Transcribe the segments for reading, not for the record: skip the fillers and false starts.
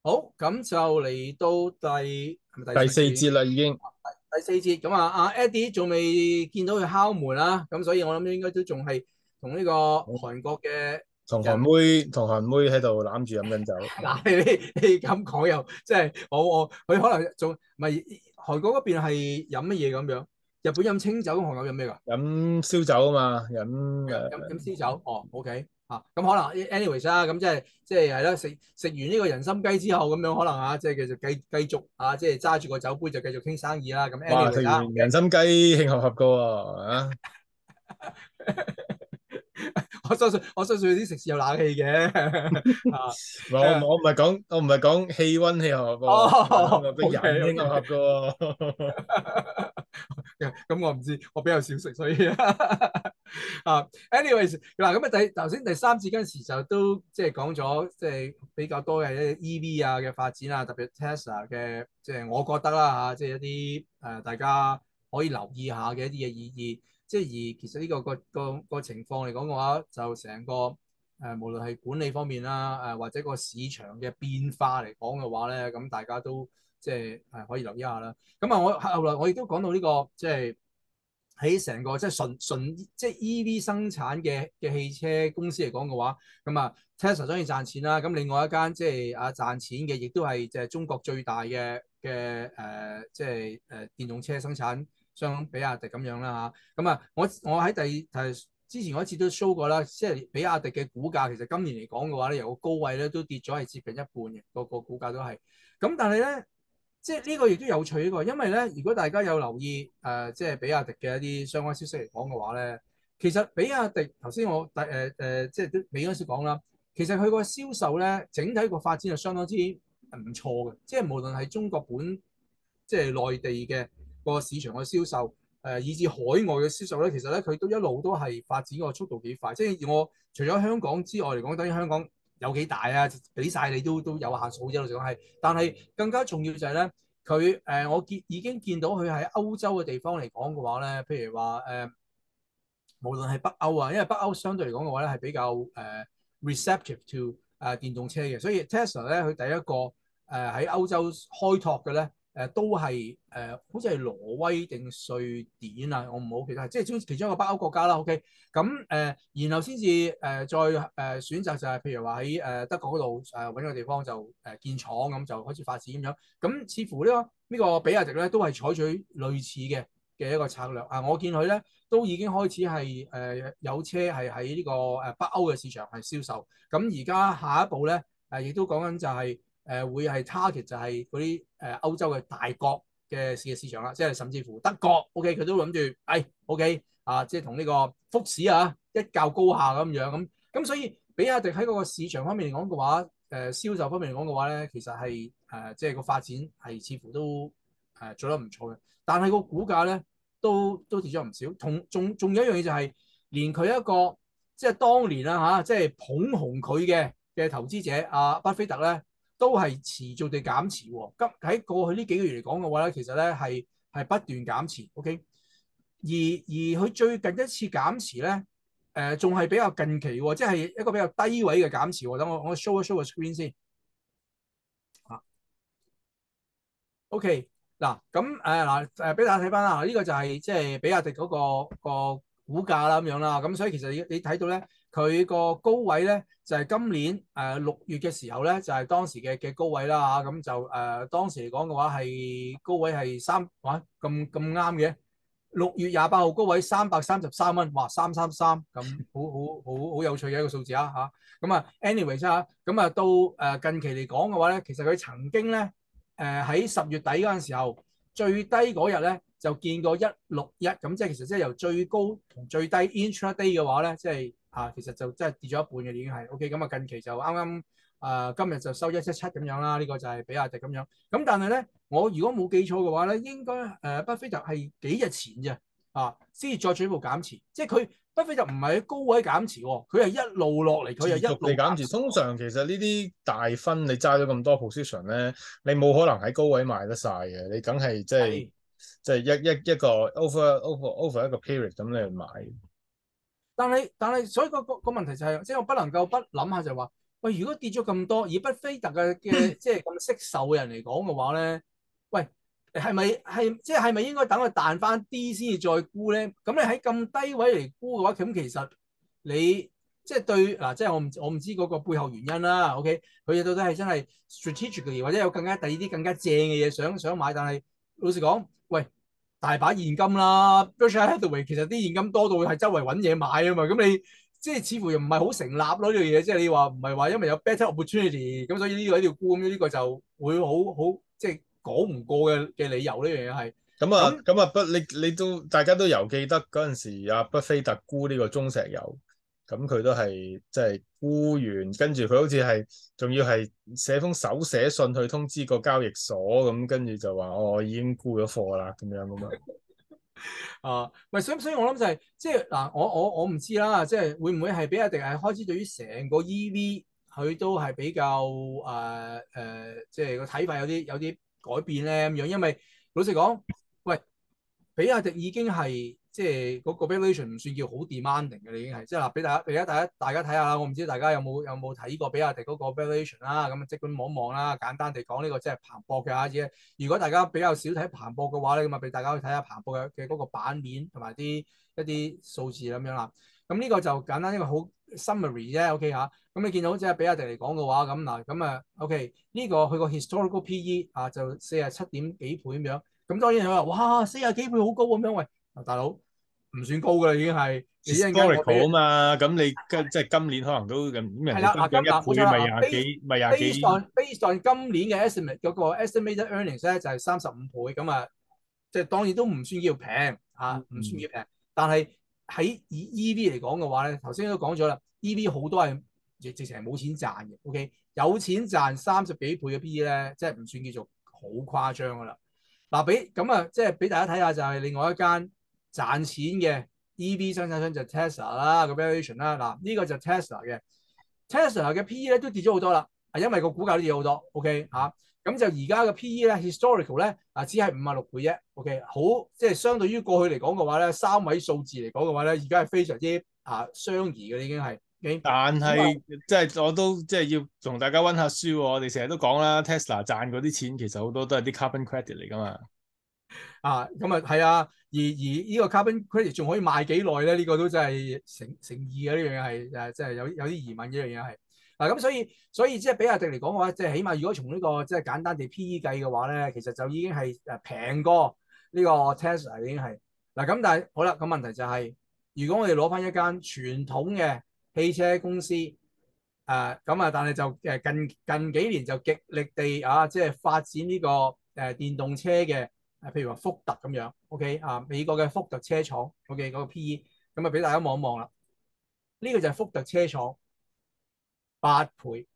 好，咁就嚟到係咪第第四四節已經？ 節啦，已經第四節咁啊，阿 Eddie 仲未見到佢敲門啦，咁所以我諗應該都仲係同呢個韓國嘅人。 同韓妹喺度攬住飲緊酒， 嗱，你咁講又即係我佢可能仲唔係韓國嗰邊係飲乜嘢咁樣？日本飲清酒，咁韓國飲咩㗎？ 飲燒酒啊嘛，飲飲燒酒。哦，OK 啊，咁可能 anyways 啦，咁即係係啦，食完呢個人參雞之後咁樣，可能啊，即係繼續啊，即係揸住個酒杯就繼續傾生意啦。咁哇！食 anyways 啊， 完人參雞興合合噶喎，啊！ 我相信啲食肆有冷氣嘅啊。 唔係我唔係講氣温興合合噶喎，我哦話俾人 ，OK 興合 OK。 合噶喎。 咁我唔知，我比較少食，所以啊，anyways 嗱，咁啊頭先第三節嗰陣時就都即係講咗，即係比較多嘅 EV 啊嘅發展啊，特別 Tesla 嘅，即係我覺得啦嚇，即係一啲大家可以留意下嘅一啲嘅意義。即係而其實呢個情況嚟講嘅話，就成個無論係管理方面啦，或者個市場嘅變化嚟講嘅話咧，咁大家都即係可以留意下啦。咁啊，我後來我亦都講到呢個即係喺成個即係純即係 EV 生產嘅汽車公司嚟講嘅話，咁啊 Tesla 當然賺錢啦。咁另外一間即係賺錢嘅，亦都係即係中國最大嘅即係電動車生產商比亞迪咁樣啦嚇。咁啊，我喺之前嗰一次都 show 過啦，即係比亞迪嘅股價其實今年嚟講嘅話咧，由個高位咧都跌咗係接近一半嘅，個股價都係。咁但係咧。即係呢個亦都有趣呢個，因為咧，如果大家有留意即係比亞迪嘅一啲相關消息嚟講嘅話咧，其實比亞迪頭先我即係都尾嗰時講啦，其實佢個銷售咧整體個發展係相當之唔錯嘅，即係無論係中國即係內地嘅個市場嘅銷售，以至海外嘅銷售咧，其實咧佢都一路都係發展個速度幾快。即係我除咗香港之外嚟講，等於香港有幾大啊？俾晒你都有限數啫，老實講係。但係更加重要就係咧，佢我已經見到佢喺歐洲嘅地方嚟講嘅話咧，譬如話無論係北歐啊，因為北歐相對嚟講嘅話咧係比較receptive to 電動車嘅，所以 Tesla 咧佢第一個喺歐洲開拓嘅咧都係好似係挪威定瑞典啊，我唔好記得，即係其中一個北歐國家啦。OK，咁然後先至再選擇就係譬如話喺德國嗰度揾個地方就建廠咁就開始發展咁樣。咁似乎呢個比亞迪咧都係採取類似嘅一個策略啊。我見佢咧都已經開始係有車係喺呢個北歐嘅市場係銷售。咁而家下一步咧亦都講緊就係會係 target 就係嗰啲歐洲嘅大國嘅市場啦，即係甚至乎德國 OK 佢都諗住OK 啊，即係同呢個福士啊一較高下咁樣咁，所以比亞迪喺嗰個市場方面嚟講嘅話，銷售方面嚟講嘅話咧，其實係即係個發展係似乎都做得唔錯嘅，但係個股價咧都跌咗唔少。仲有一樣嘢就係、是、連佢一個即係當年啦嚇，即係捧紅佢嘅投資者巴菲特咧，都係持續地減持喎。喺過去呢幾個月嚟講嘅話咧，其實咧係不斷減持。OK，而佢最近一次減持咧，仲係比較近期喎，即係一個比較低位嘅減持喎。等我 show 一 show 個 screen 先嚇。OK，嗱咁俾大家睇翻啦。呢個就係即係比亞迪嗰個股價啦咁樣啦。咁所以其實你睇到咧，佢個高位咧就係今年6月嘅時候咧，就係當時嘅高位啦嚇。咁就當時嚟講嘅話係高位係咁啱嘅。6月28號高位333蚊，哇333咁好有趣嘅一個數字啊嚇。咁anyways 啊，咁到近期嚟講嘅話咧，其實佢曾經咧。喺10月底嗰陣時候，最低嗰日咧就見過161，咁即係其實即係由最高同最低 intraday 嘅話咧，即係其實就真係跌咗一半嘅已經係 OK。咁近期就啱啱今日就收117咁樣啦，呢個就係比亞迪咁樣。咁但係咧，我如果冇記錯嘅話咧，應該巴菲特係幾日前啫先至再進一步減持，即係佢巴菲特唔係喺高位減持喎，佢係一路落嚟，佢持係一續地減持。 路減持。 通常其實呢啲大分你揸咗咁多 position 咧，你冇可能喺高位賣得晒嘅，你梗係係。 即係一個 over 一個 period 咁你去買。 但係，所以個問題就係、是，即係我不能夠不諗下就係話， 喂，如果跌咗咁多，以巴菲特嘅即係咁識售嘅人嚟講嘅話咧，喂，係咪應該等佢彈翻啲先至再沽咧？咁你喺咁低位嚟沽嘅話，咁其實你即係對嗱，即係我唔知嗰個背後原因啦。OK，佢哋到底係真係 strategically 或者有更加第二啲更加正嘅嘢想買，但係老實講，喂，大把現金啦，Berkshire Hathaway 其實啲現金多到係周圍揾嘢買啊嘛，咁你。即係似乎又唔係好成立咯呢樣嘢，即係你話唔係話因為有 better opportunity 咁，所以呢個喺度沽咁，呢個就會好即係講唔過嘅理由呢樣嘢係。咁你都大家都猶記得嗰陣時，阿巴菲特沽呢個中石油，咁佢都係即係沽完，跟住佢好似係仲要係寫封手寫信去通知個交易所，咁跟住就話我已經沽咗貨啦，咁樣咁啊。 喂，所以我諗就係即係嗱，我唔知啦，即係會唔會係比亞迪係開始對於成個 EV 佢都係比較即係個睇法有啲改變咧咁樣，因為老實講，喂，比亞迪已經係即係嗰個 valuation 唔算叫好 demanding 嘅，已經係即係嗱，俾大家睇下啦。我唔知大家有冇睇過比亞迪嗰個 valuation 啦，咁即管望一望啦。簡單地講，呢個即係彭博嘅嚇啫。如果大家比較少睇彭博嘅話咧，咁啊俾大家去睇下彭博嘅嗰個版面同埋一啲數字咁樣啦。咁呢個就簡單一個好 summary 啫。OK 嚇，咁你見到即係比亞迪嚟講嘅話，咁嗱咁啊 OK 呢個佢個 historical PE 啊就47點幾倍咁樣。咁當然佢話哇40幾倍好高咁樣，喂大佬唔算高㗎啦，已經係你一陣間我 historical 俾啊嘛，咁你即係今年可能都咁人係啦嗱， 哋增長冇錯一倍，咪啦廿幾咪廿 based 幾 on based on 今年嘅 estimate 嗰個 estimated earnings 咧就係35倍咁啊，即係當然都唔算叫平嚇，唔算叫平，但係喺以 EV 嚟講嘅話咧，頭先都講咗啦，EV 好多係直情係冇錢賺嘅，OK 有錢賺30幾倍嘅 PE 咧，即係唔算叫做好誇張㗎啦。嗱，即係俾大家睇下，就係另外一間賺錢嘅 EV 生產商就 Tesla 啦，個 valuation 啦。嗱，呢個就 Tesla 嘅 Tesla 嘅 PE 咧都跌咗好多啦，係因為個股價都跌好多。OK 嚇、咁就而家嘅 PE 咧 historical 咧只係56倍啫。OK 好，即係相對於過去嚟講嘅話咧，三位數字嚟講嘅話咧，而家係非常之相宜嘅已經係。 但係即係我都即係要同大家温下書喎。我哋成日都講啦，Tesla 賺嗰啲錢其實好多都係啲 carbon credit 嚟㗎嘛。 咁啊係啊，而呢個 carbon credit 仲可以賣幾耐咧？呢、個都真係成疑嘅呢樣嘢係即係有啲疑問呢樣嘢係咁所以即係比亞迪嚟講嘅話，即係起碼如果從呢個即係簡單地 PE 計嘅話咧，其實就已經係平過呢個 Tesla 已經係咁。但係好啦，咁問題就係、如果我哋攞翻一間傳統嘅汽車公司但係就近幾年就極力地即係發展呢個電動車嘅。譬如話福特咁樣，OK 美國嘅福特車廠，OK 嗰個 PE，咁俾大家望一望啦。呢、個就係福特車廠8倍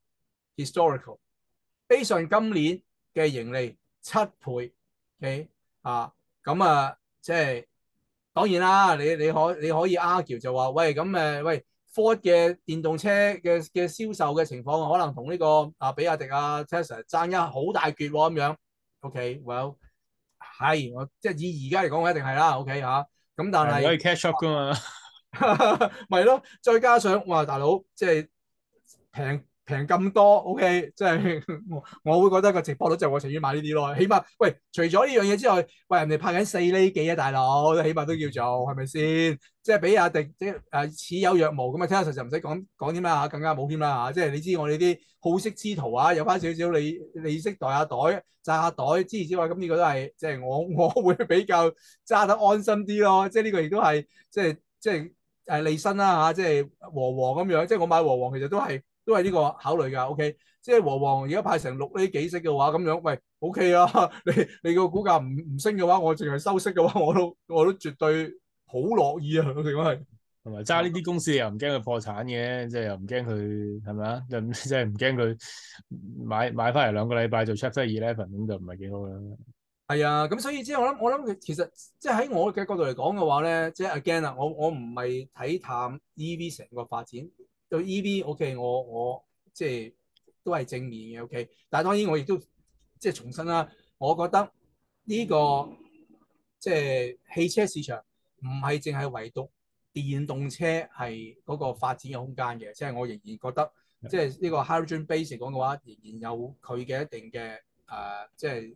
historical，based on 今年嘅盈利7倍，OK 即係當然啦，你可以 argue 就話喂喂 Ford 嘅電動車嘅銷售嘅情況可能同呢個比亞迪Tesla 爭一好大橛咁樣，OK，well。係，我即係以而家嚟講，我一定係啦，OK 咁但係可以 catch up 㗎嘛。 咪咯，再加上哇，大佬即係平咁多，OK，即係我會覺得個直播率就我情願買呢啲咯。起碼喂，除咗呢樣嘢之外，喂人哋拍緊4厘幾啊，大佬，起碼都叫做係咪先？即係比亞迪即係似有若無咁啊，Tesla就唔使講添啦，更加冇添啦，即係你知我哋啲好色之徒有翻少少利息袋下袋揸下袋之外，咁呢個都係即係我會比較揸得安心啲咯。即係呢個亦都係即係利申啦即係和黃咁樣，即係我買和黃其實都係呢個考慮㗎，OK，即係和黃而家派成6厘幾息嘅話，咁樣喂 OK 啊，你個股價唔升嘅話，我淨係收息嘅話，我都絕對好樂意啊，我哋講係。 同埋揸呢啲公司又唔驚佢破產嘅，即係又唔驚佢係咪啊？即係唔驚佢買翻嚟2個禮拜做 Chapter 11咁就唔係幾好啦。 係啊，咁所以即係我諗其實即係喺我嘅角度嚟講嘅話咧，即係 again 我唔係睇淡 EV 成個發展，對 EV OK，我即係都係正面嘅 OK，但係當然我亦都即係重申啦，我覺得呢個即係汽車市場唔係淨係唯獨電動車係嗰個發展嘅空間嘅，即係我仍然覺得即係呢個 hydrogen base 嚟講嘅話，仍然有佢嘅一定嘅即係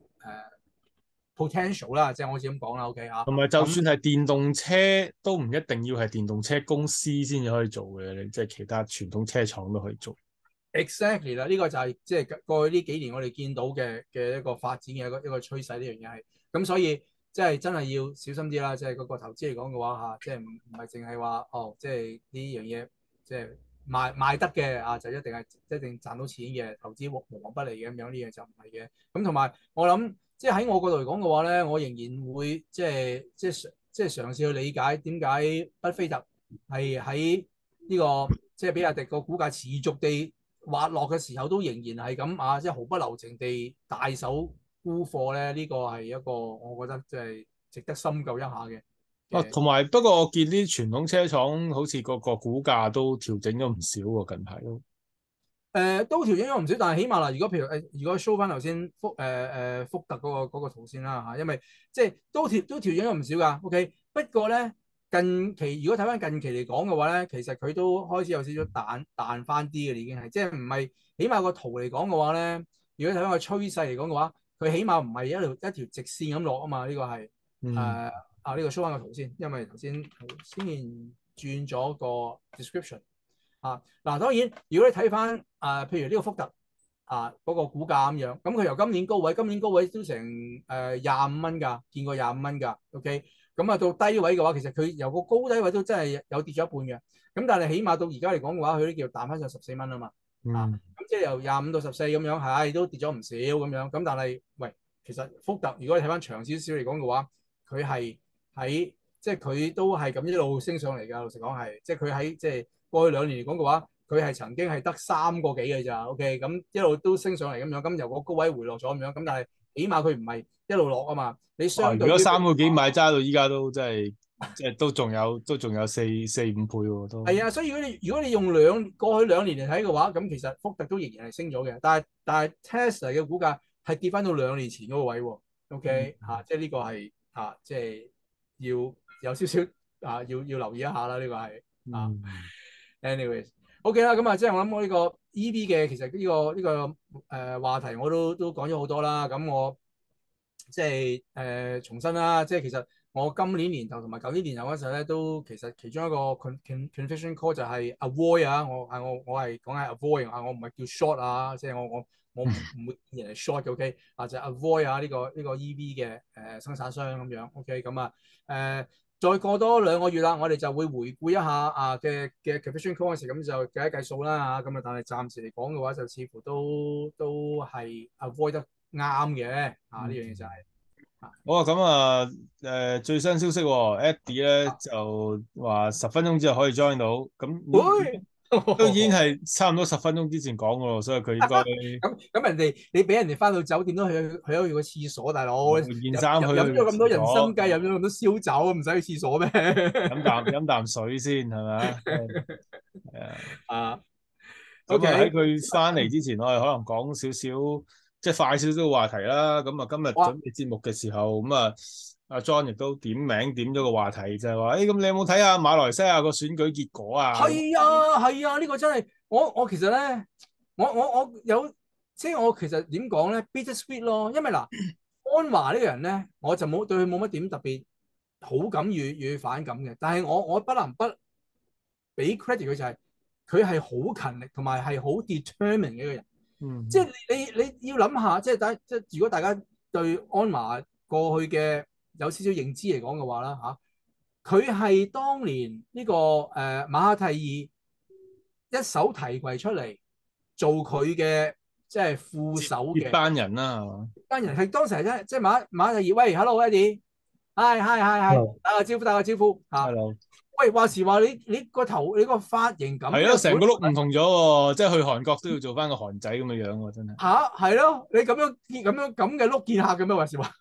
potential 啦，即係我只咁講啦，OK 嚇。 同埋就咁算係電動車都唔一定要係電動車公司先至可以做嘅，你即係其他傳統車廠都可以做。 exactly 啦，呢個就係即係過去呢幾年我哋見到嘅一個發展嘅一個趨勢，呢樣嘢係咁，所以即係真係要小心啲啦。即係嗰個投資嚟講嘅話嚇，即係唔係淨係話哦，即係呢樣嘢即係賣得嘅啊，就一定賺到錢嘅，投資無往不利嘅咁樣，呢樣就唔係嘅。咁同埋我諗，即係喺我角度嚟講嘅話咧，我仍然會即係嘗試去理解點解巴菲特係喺呢個即係比亞迪個股價持續地滑落嘅時候都仍然係咁啊，即係毫不留情地大手沽貨咧，呢個係一個我覺得即係值得深究一下嘅。 啊，同埋不過我見啲傳統車廠好似個股價都調整咗唔少喎，近排都。 都調整咗唔少，但係起碼啦，如果譬如如果 show 翻頭先福特嗰個圖先啦嚇，因為即係都調整咗唔少㗎。OK，不過咧近期如果睇翻近期嚟講嘅話咧，其實佢都開始有少少彈翻啲嘅，已經係即係唔係起碼個圖嚟講嘅話咧，如果睇翻個趨勢嚟講嘅話，佢起碼唔係一條直線咁落啊嘛，呢個係嗯。 呢個 show 翻個圖先，因為頭先轉咗個 description。嗱，當然，如果你睇翻譬如呢個福特嗰個股價咁樣，咁佢由今年高位都成25蚊㗎，見過25蚊㗎。OK，咁到低位嘅話，其實佢由個高低位都真係有跌咗一半嘅。咁但係起碼到而家嚟講嘅話，佢都叫彈翻上14蚊啊嘛。 嗯。 咁即係由25到14咁樣，係都跌咗唔少咁樣。咁但係喂，其實福特如果你睇翻長少少嚟講嘅話，佢係喺即係佢都係咁一路升上嚟㗎。老實講係，即係佢喺即係。過去2年嚟講嘅話，佢係曾經係得3個幾嘅咋，OK，咁一路都升上嚟咁樣，咁由個高位回落咗咁樣，咁但係起碼佢唔係一路落啊嘛。你哇！如果相對於 3個幾買揸到依家都真係，即係都仲有4、5倍喎都。 係啊，所以如果你用過去2年嚟睇嘅話，咁其實福特都仍然係升咗嘅，但係 Tesla 嘅股價係跌翻到2年前嗰個位喎，OK 即係呢個係即係要有少少要留意一下啦，呢個係嗯。 anyways，OK 啦，咁即係我諗我呢個 EV 嘅其實呢個話題我都講咗好多啦，咁我即係重新啦，即係其實我今年年頭同埋舊年年頭嗰陣咧，都其實其中一個 conviction call 就係 avoid 我係講係 avoid 我唔係叫 short 即係我唔會見人哋 short 嘅 OK，就係 avoid 呢個 EV 嘅生產商咁樣 OK，咁再過多2個月啦，我哋就會回顧一下嘅 conviction call 嗰時，咁就計一計數啦咁但係暫時嚟講嘅話，就似乎都係 avoid 得啱嘅呢樣嘢就係、 好啊，咁啊，最新消息喎，Eddie 咧就話10分鐘之後可以 join 到，咁喂， 都已經係差唔多10分鐘之前講噶咯，所以佢應該咁你俾人哋翻到酒店都去個廁所，大佬換件衫去飲咗咁多人參廁所， 雞，飲咗咁多燒酒，唔使去廁所咩？ 飲啖水先係咪啊？係啊。 啊咁啊喺 ，OK， 佢翻嚟之前，我哋可能講少少，即係快少少嘅話題啦。咁啊，今日哇， 準備節目嘅時候，咁啊，阿 John 亦都點名點咗個話題，就係話，咁你有冇睇下馬來西亞個選舉結果啊？ 係啊，呢個真係我其實咧，我有即係我其實點講咧，bitter sweet 咯，因為嗱，安華呢個人咧，我就對佢冇乜點特別好感與反感嘅，但係我不能不俾 credit 佢就係佢係好勤力同埋係好 determined 嘅一個人。即係嗯。 你要諗下，即係如果大家對安華過去嘅有少少認知嚟講嘅話啦佢係當年呢個馬哈蒂爾一手提攜出嚟做佢嘅即係副手嘅接班人啦，係嘛？ 班人係當時係即係馬哈蒂爾，喂，hello Eddie，係， Hello， 打個招呼 Hello。 喂，話時話你個頭你個髮型咁係咯，成個 look 唔同咗喎，即係去韓國都要做翻個韓仔咁嘅樣喎，真係。 係咯，你咁嘅 look 見客嘅咩？話時話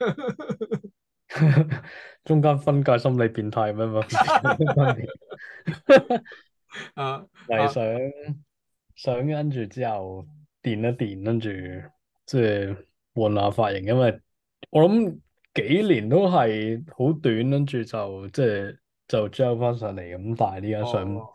中間分界心理變態咩嘛？ 啊係啊想跟住之後電一電，跟住即係換下髮型，因為我諗幾年都係好短，跟住就即係就 gel 翻上嚟咁，但係呢家想哦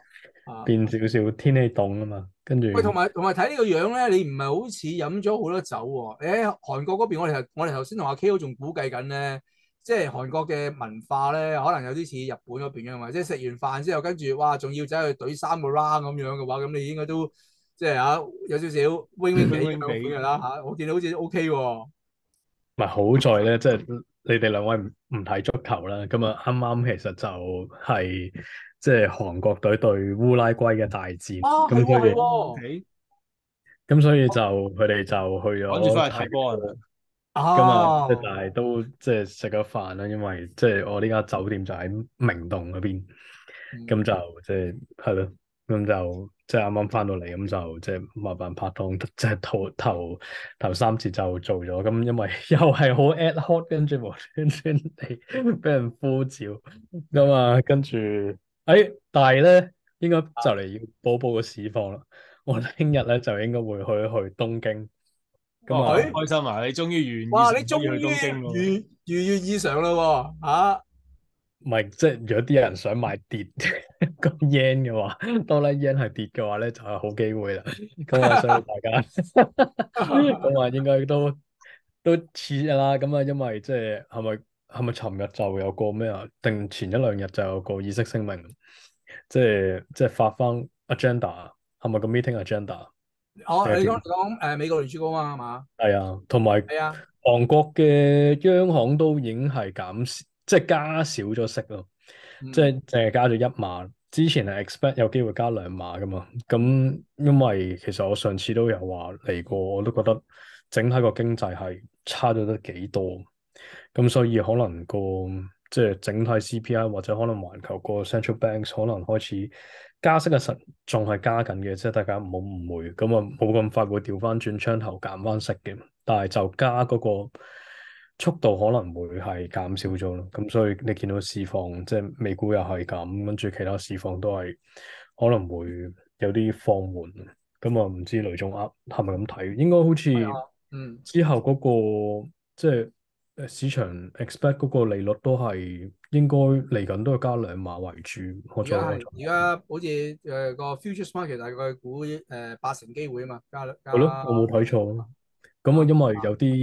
變少少，天氣凍啊嘛，跟住喂，同埋睇呢個樣咧，你唔係好似飲咗好多酒喎、你喺韓國嗰邊，我哋頭先同阿 Ko 仲估計緊咧，即係韓國嘅文化咧，可能有啲似日本嗰邊嘅嘛，即係食完飯之後，跟住哇，仲要走去懟3個 round 咁樣嘅話，咁你應該都即係有少少 wing wing 地咁樣嘅啦嚇。我見到好似 OK 喎。 唔係好在咧，即係你哋兩位唔睇足球啦，咁啊啱啱其實就係即係韓國隊對烏拉圭嘅大戰， 啊，係喎係咁所以喎。 ，OK， 咁所以就佢哋就去趕住翻去咗睇睇波啊！ 咁啊，即係啊， 但係都即係食咗飯啦，因為即係我呢間酒店就喺明洞嗰邊， 嗯咁就即係係咯，咁就即係啱啱翻到嚟，咁就即係麻煩拍檔，即係頭3節就做咗，咁因為又係好 ad hoc，跟住無端端地俾人呼召，咁啊跟住但係咧應該就嚟要報個市況啦，我聽日咧就應該會去東京，咁哦， 啊。 誒， 開心啊！你終於如願以哇！ 償你終於可以去東京喎。 如願以償啦喎嚇。 唔係，即係如果啲人想買跌個 yen 嘅話，多啦 yen 係跌嘅話咧，就係好機會啦。咁啊，所以大家咁啊，應該都似㗎啦。咁啊，因為即係咪尋日就有個咩啊？定前1、2日就有個議息聲明，即係發翻 agenda，係咪個 meeting agenda？ 哦，你定係點？ 講美國聯儲局啊嘛， 係啊，同埋係啊。 韓國嘅央行都已經係減少，即係加少咗息咯，即嗯。 係淨係加咗1碼，之前係 expect 有機會加2碼噶嘛。咁因為其實我上次都有話嚟過，我都覺得整體個經濟係差咗得幾多，咁所以可能即係整體 CPI 或者可能環球個 central banks 可能開始加息嘅實仲係加緊嘅，即係大家唔好誤會，咁啊冇咁快會調翻轉槍頭減翻息嘅，但係就加嗰個速度可能會係減少咗咯，咁所以你見到市況即係美股又係咁，跟住其他市況都係可能會有啲放緩，咁啊唔知雷總係咪咁睇？應該好似嗯。 之後嗰個即係。市場 expect 嗰個利率都係應該嚟緊都係加2碼為主，我而家係做我做而家好似個 futures market 大概估8成機會啊嘛，加係咯，我冇睇錯。咁啊，因為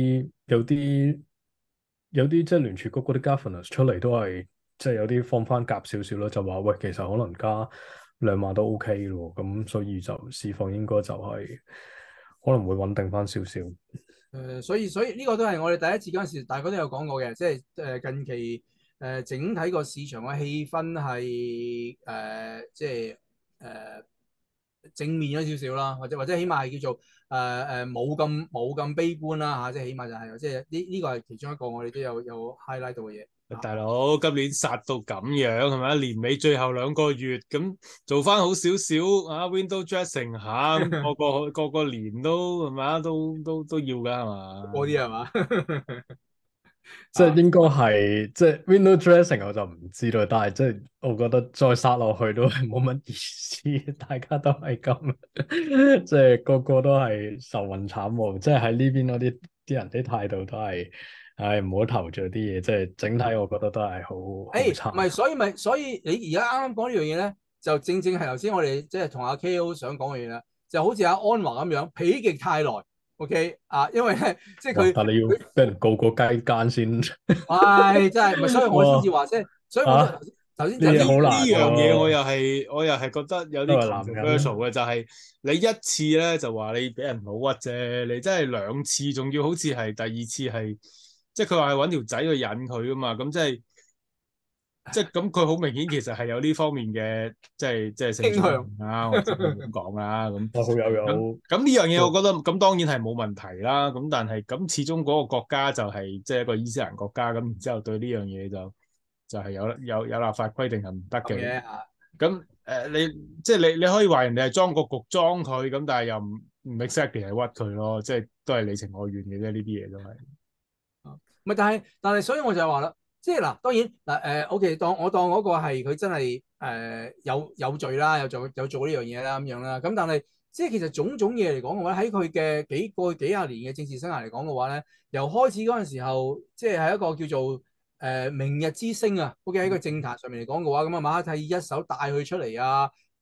有啲即係聯儲局嗰啲 governors 出嚟都係即係有啲放翻鴿少少咯，就話喂，其實可能加2碼都 OK 咯，咁所以就市況應該就係可能會穩定翻少少。 所以呢個都係我哋第一次嗰陣時，大家都有講過嘅，即係近期整體個市場嘅氣氛係即係正面咗少少啦，或者起碼係叫做冇咁悲觀啦嚇，即係起碼就係即係呢個係其中一個我哋都有 highlight 到嘅嘢。 大佬今年殺到咁樣係咪？年尾最後2個月咁做翻好少少啊，window dressing 下咁，個個年都係咪？都要㗎係嘛？ 嗰啲係嘛？ 即係應該係即係 window dressing 我就唔知道，但係即係我覺得再殺落去都係冇乜意思，大家都係咁，即係個個都係愁雲慘霧，即係喺呢邊嗰啲人啲態度都係，唉唔好投咗啲嘢，即係整體我覺得都係好差。 唔係，所以你而家啱啱講呢樣嘢咧，就正正係頭先我哋即係同阿 Ko 想講嘅嘢啦，就好似阿安華咁樣，否極泰來，OK 啊，因為咧即係哇！ 佢。 但你要俾人告個雞奸先， 唉，真係，咪所以我先哇至話即係，所以我都啊頭先呢嘢呢好難樣嘢我喎， 又係覺得有啲都係男人。 controversial 嘅，就係你一次咧就話你俾人老屈啫，你真係2次，仲要好似係第2次係，即係佢話係揾條仔去引佢噶嘛，咁即係咁佢好明顯其實係有呢方面嘅即係性取傾向。 向啦，我只可以咁講啦，咁我好有咁有， 咁呢樣嘢我覺得咁當然係冇問題啦，咁但係咁始終嗰個國家就係即係一個伊斯蘭國家，咁然之後對呢樣嘢就係有立法規定係唔得咁嘅。 嘅嚇。 咁你即係你可以話人哋係裝個局裝佢，咁但係又唔 exactly 係屈佢咯，即係都係你情我願嘅啫，呢啲嘢都係。 唔係，但係，所以我就係話啦，即係嗱，當然嗱OK，當嗰個係佢真係有罪啦，有做呢樣嘢啦咁樣啦。咁但係即係其實種種嘢嚟講嘅話，喺佢嘅過去幾廿年嘅政治生涯嚟講嘅話咧，由開始嗰陣時候，即係係一個叫做明日之星啊。OK 喺個政壇上面嚟講嘅話，咁啊馬哈蒂一手帶佢出嚟啊，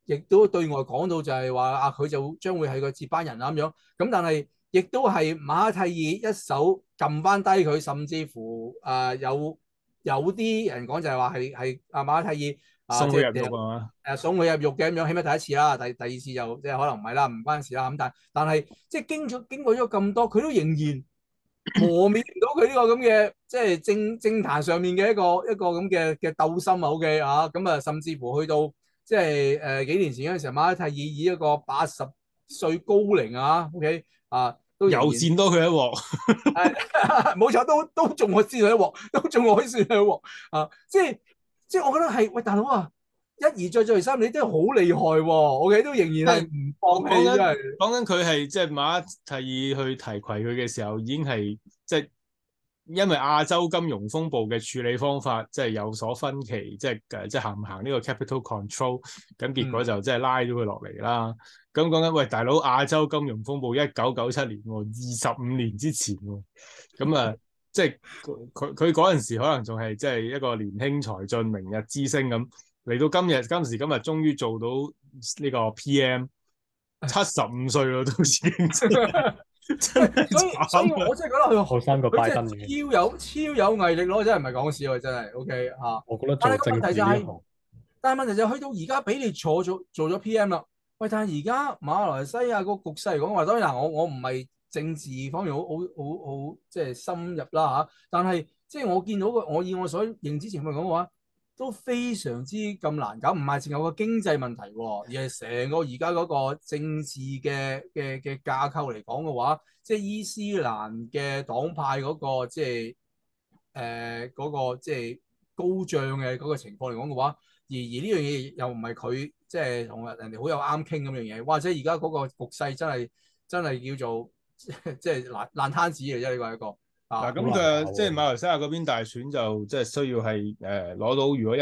亦都對外講到就係話啊，佢就將會係個接班人啦咁樣。咁但係亦都係馬克蒂爾一手撳翻低佢，甚至乎有啲人講就係話係阿馬克蒂爾送即係佢入獄啊嘛。 送佢入獄嘅咁樣，起碼第一次啦，第二次就即係可能唔係啦，唔關事啦。咁但係即係經過咗咁多，佢都仍然磨滅唔到佢呢個咁嘅即係政壇上面嘅一個咁嘅鬥心啊。OK 啊，咁啊甚至乎去到即係幾年前嗰陣時候，馬克蒂爾以一個80歲高齡啊，OK 啊，都仍然又戰多佢一鑊。 冇錯，都仲可以算佢一鑊，都仲可以算佢一鑊啊！即係我覺得係喂大佬啊，一而再再而三，你真係好厲害喎！OK 都仍然係唔放棄，真係講緊佢係即係馬克蒂爾去提攜佢嘅時候，已經係即係因為亞洲金融風暴嘅處理方法即係有所分歧，即係行唔行呢個 capital control，咁結果就即係拉咗佢落嚟啦。咁講緊喂大佬，亞洲金融風暴1997年，25年之前喎，咁啊即係佢嗰陣時可能仲係即係一個年輕才俊、明日之星咁，嚟到今時今日終於做到呢個 PM。75歲咯，都已經真係所以我真係覺得佢後生過拜登嘅。 超有毅力咯，真係唔係講笑啊！真係 OK 嚇。 我覺得做但係個問題就係、 政治呢行， 但係問題就去到而家俾你做咗 PM 啦。喂，但係而家馬來西亞個局勢嚟講話，當然嗱，我唔係政治方面好即係深入啦嚇。但係即係我見到我以我所認知情況嚟講嘅話，都非常之咁難搞，唔係淨有個經濟問題喎，而係成個而家嗰個政治嘅架構嚟講嘅話，即係伊斯蘭嘅黨派嗰個即係嗰個即係高漲嘅嗰個情況嚟講嘅話，而呢樣嘢又唔係佢即係同人哋好有啱傾咁樣嘢，或者而家嗰個局勢真係叫做即係爛攤子嚟啫，呢個係一個。 嗱，咁嘅即係馬來西亞嗰邊大選就即係需要係攞到如果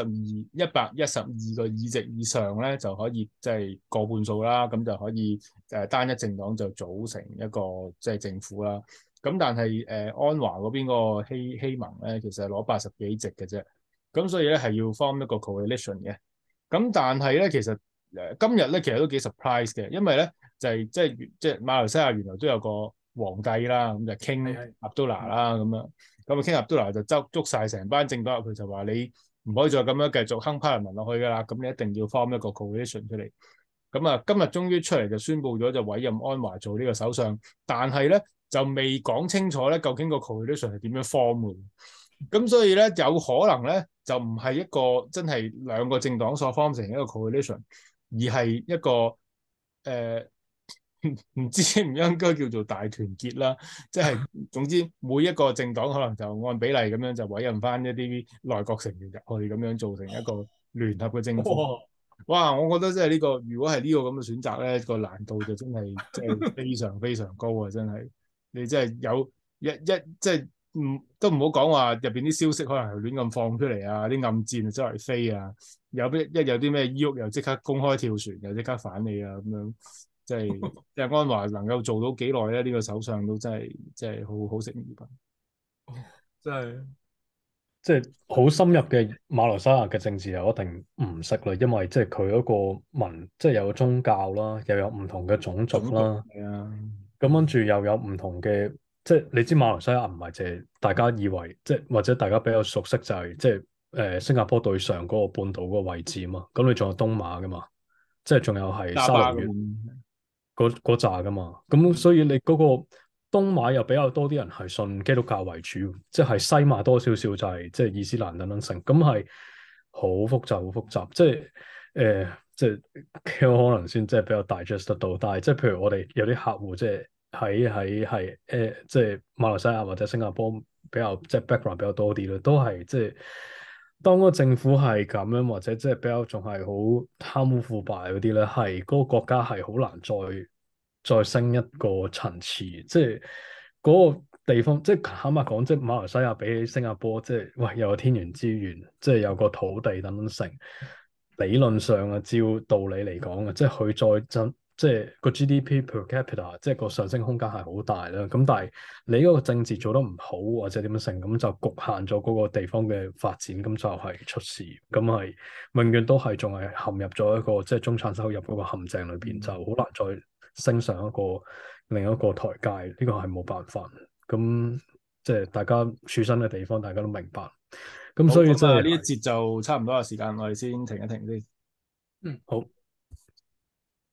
112個議席以上咧，就可以即係過半數啦，咁就可以單一政黨就組成一個即係政府啦。咁但係安華嗰邊嗰個希盟咧，其實係攞80幾席嘅啫。咁所以咧係要 form 一個 coalition 嘅。咁但係咧其實今日咧其實都幾 surprise 嘅，因為咧就係即係馬來西亞原來都有個皇帝啦，咁就傾阿卜杜拉啦，咁樣咁啊傾阿卜杜拉就捉晒成班政黨入去，就話你唔可以再咁樣繼續亨帕人民落去噶啦，咁你一定要 form 一個 coalition 出嚟。咁啊今日終於出嚟就宣布咗，就委任安華做呢個首相，但係咧就未講清楚咧究竟個 coalition 係點樣 form 嘅。咁所以咧有可能咧就唔係一個真係兩個政黨所 form 成一個 coalition，而係一個唔知唔應該叫做大團結啦，即係總之每一個政黨可能就按比例咁樣就委任翻一啲內閣成員入去，咁樣做成一個聯合嘅政府。哇！我覺得即係呢個如果係呢個咁嘅選擇咧，個難度就真係即係非常非常高啊！真係你真係有即係都唔好講話入邊啲消息可能係亂咁放出嚟啊，啲暗箭周圍飛啊，有啲咩依喐又即刻公開跳船，又即刻反你啊咁樣。即係安華能夠做到幾耐咧？呢個首相都真係好適宜吧。 真係即係好深入嘅馬來西亞嘅政治又一定唔識啦，因為即係佢嗰個即係有宗教啦，又有唔同嘅種族啦， 係啊， 咁跟住又有唔同嘅，即係你知馬來西亞唔係淨係大家以為，即係或者大家比較熟悉就係即係新加坡對上嗰個半島嗰個位置啊嘛，咁你仲有東馬噶嘛，即係仲有係沙勞越嗰扎噶嘛，咁所以你嗰個東馬又比較多啲人係信基督教為主，即係西馬多少少就係即係伊斯蘭等等性，咁係好複雜好複雜，即係即係幾有可能先即係比較 digest 得到，但係即係譬如我哋有啲客戶即係喺即係馬來西亞或者新加坡比較即係 background 比較多啲咯，都係即係當個政府係咁樣或者即係比較仲係好貪污腐敗嗰啲咧，係嗰個國家係好難再升一個層次，即係嗰個地方，即係坦白講，即係馬來西亞比起新加坡，即係喂又有天然資源，即係有個土地等等成。理論上啊，照道理嚟講啊，即係佢即係個 GDP per capita，即係個上升空間係好大啦。咁但係你嗰個政治做得唔好或者點樣成，咁就局限咗嗰個地方嘅發展，咁就係出事，咁係永遠都係仲係陷入咗一個即係中產收入嗰個陷阱裏邊，就好難再升上一個另一個台階。呢個係冇辦法。咁即係大家處身嘅地方，大家都明白。咁好， 所以即係咁啊呢一節就差唔多嘅時間，我哋先停一停先。 嗯， 好。